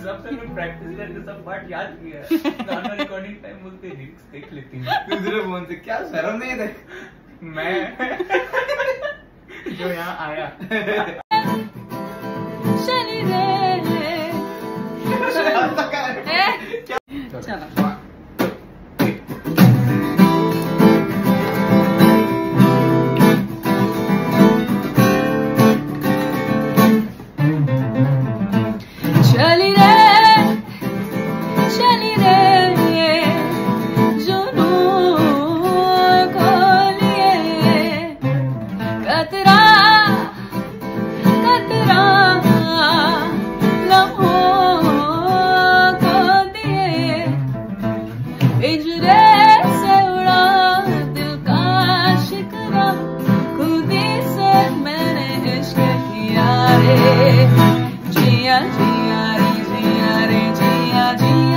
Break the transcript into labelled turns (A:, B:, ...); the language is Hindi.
A: सब मैंने प्रैक्टिस करके सब पार्ट याद किया। गाना रिकॉर्डिंग टाइम बोलते लिरिक्स देख लेती हूँ
B: दूसरे फोन से, क्या शर्म नहीं है?
A: मैं जो यहाँ आया।
C: चली रे चलो चली रे जुनून को लिए कतरा कतरा लम्हों को दिए पिंजरे से उड़ा दिल का शिकवा खुदी से मैंने इश्क किया रे जिया जिया रे जिया रे जिया जिया